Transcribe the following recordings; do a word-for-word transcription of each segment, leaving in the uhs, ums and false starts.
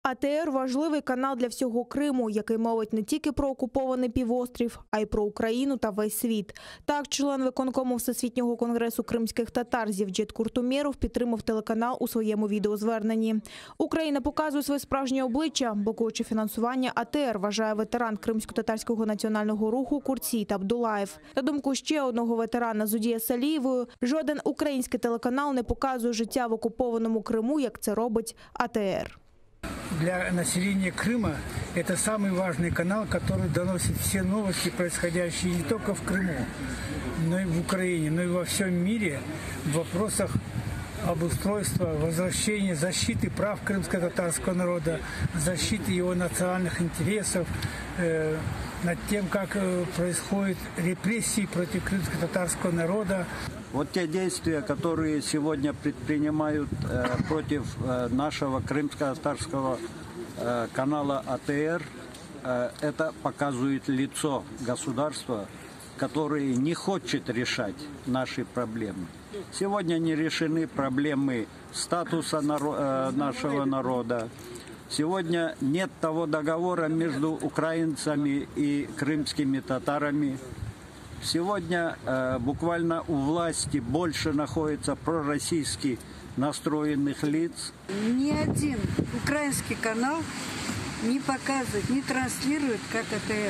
А Те Ер – важливий канал для всього Криму, який мовить не тільки про окупований півострів, а й про Україну та весь світ. Так, член виконкому Всесвітнього конгресу кримських татар Зевджет Куртумєров підтримав телеканал у своєму відеозверненні. Україна показує своє справжнє обличчя, блокуючи фінансування А Те Ер, вважає ветеран кримсько-татарського національного руху Куртсійт Абдулаєв. На думку ще одного ветерана Зудія Салієвої, жоден український телеканал не показує життя в окупованому Криму, як це робить А Те Ер. Для населения Крыма это самый важный канал, который доносит все новости, происходящие не только в Крыму, но и в Украине, но и во всем мире в вопросах обустройства, возвращения, защиты прав крымско-татарского народа, защиты его национальных интересов, э, над тем, как э, происходят репрессии против крымско-татарского народа. Вот те действия, которые сегодня предпринимают э, против э, нашего крымско-татарского э, канала А Те Ер, э, это показывает лицо государства, которое не хочет решать наши проблемы. Сегодня не решены проблемы статуса наро э, нашего народа. Сегодня нет того договора между украинцами и крымскими татарами. Сегодня э, буквально у власти больше находится пророссийски настроенных лиц. Ни один украинский канал не показывает, не транслирует, как А Те Ер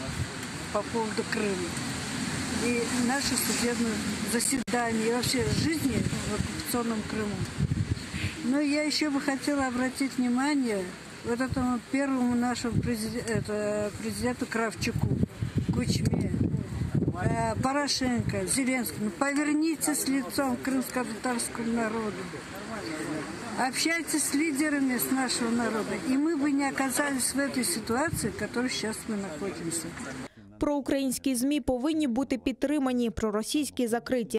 по поводу Крыма. И наши судебные заседания, и вообще жизни в оккупационном Крыму. Но я еще бы хотела обратить внимание вот этому первому нашему президенту, это, президенту Кравчуку, Кучме, э, Порошенко, Зеленскому. Повернитесь лицом к крымско-татарскому народу. Общайтесь с лидерами с нашего народа. И мы бы не оказались в этой ситуации, в которой сейчас мы находимся. Проукраїнські ЗМІ повинні бути підтримані, проросійські закриті.